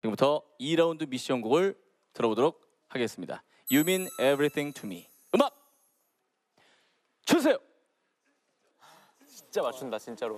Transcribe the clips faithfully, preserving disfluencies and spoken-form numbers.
지금부터 이 라운드 미션곡을 들어보도록 하겠습니다. You mean everything to me. 음악 주세요. 진짜 맞춘다 진짜로.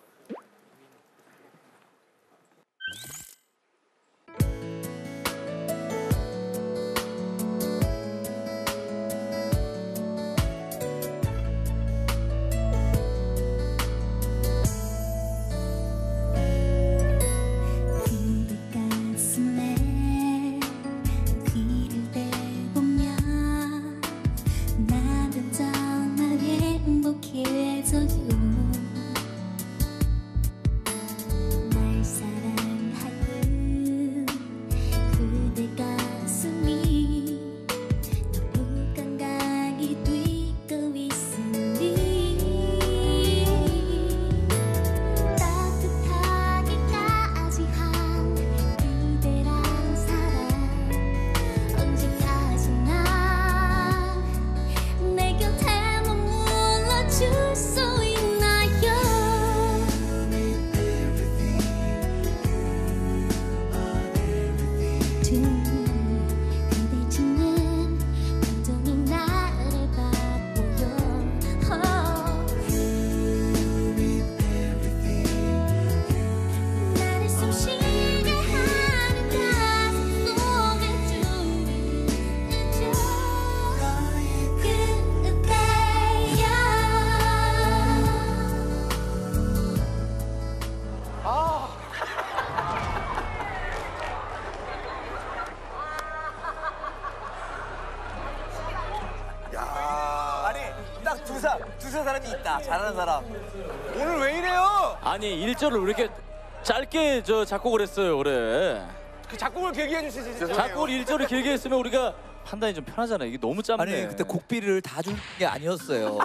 딱 두 사, 두세 사람이 있다. 잘하는 사람. 오늘 왜 이래요? 아니 일 절을 왜 이렇게 짧게 저 작곡을 했어요 올해. 그 작곡을 길게 해주시지. 작곡을 일 절을 길게 했으면 우리가 판단이 좀 편하잖아요. 이게 너무 짧네. 아니 그때 곡비를 다 준 게 아니었어요.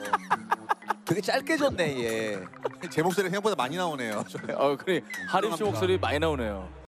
되게 짧게 줬네 얘. 제 목소리 생각보다 많이 나오네요. 어, 그래 하림 씨 목소리 많이 나오네요.